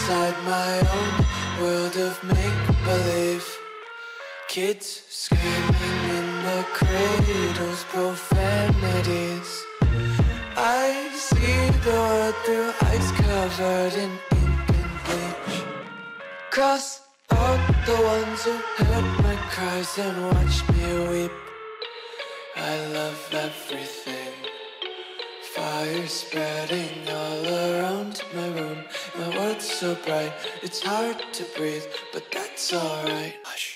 inside my own world of make-believe. Kids screaming in the cradles, profanities. I see the world through ice covered in ink and bleach. Cross out the ones who heard my cries and watched me weep. I love everything. Fire spreading all around my room. My world's so bright, it's hard to breathe, but that's alright. Hush.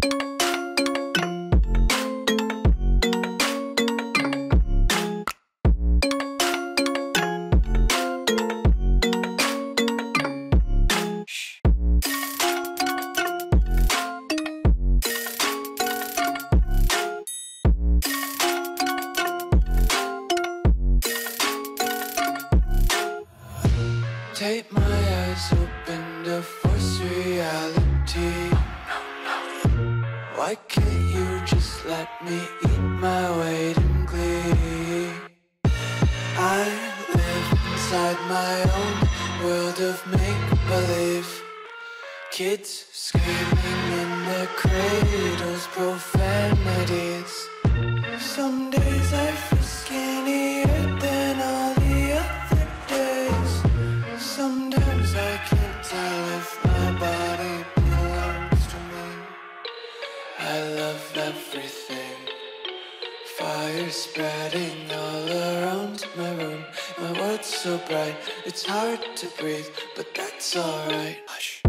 Take my eyes open to force reality. Why can't you just let me eat my weight in glee? I live inside my own world of make-believe. Kids screaming in their cradles, profanities. Some days I feel skinnier than all the other days. Sometimes I can't tell if my body belongs to me. I love everything. Fire spreading all around my room. My world's so bright, it's hard to breathe, but that's alright. Hush.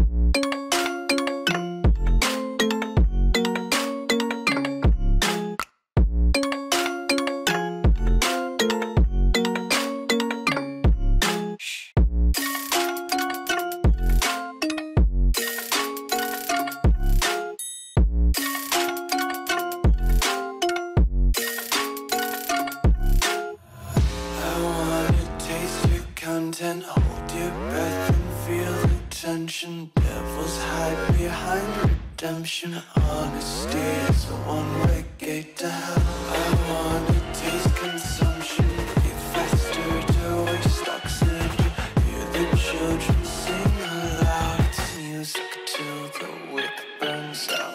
Content, hold your breath and feel the tension. Devils hide behind redemption. Honesty is a one-way gate to hell. I wanna taste consumption. Breathe faster to waste oxygen. Hear the children sing aloud. It's music till the wick burns out.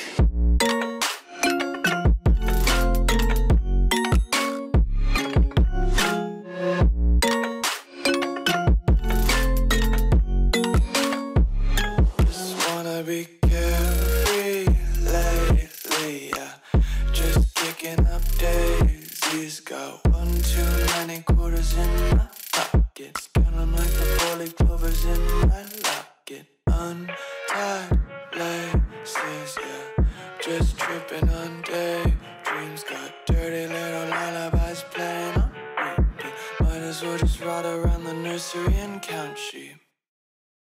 Be carefree lately, yeah. Just kicking up daisies. Got one too many quarters in my pockets. Counting like the four-leaf clovers in my locket. Untied laces, yeah. Just tripping on daydreams. Got dirty little lullabies playing on repeat. Might as well just ride around the nursery and count sheep.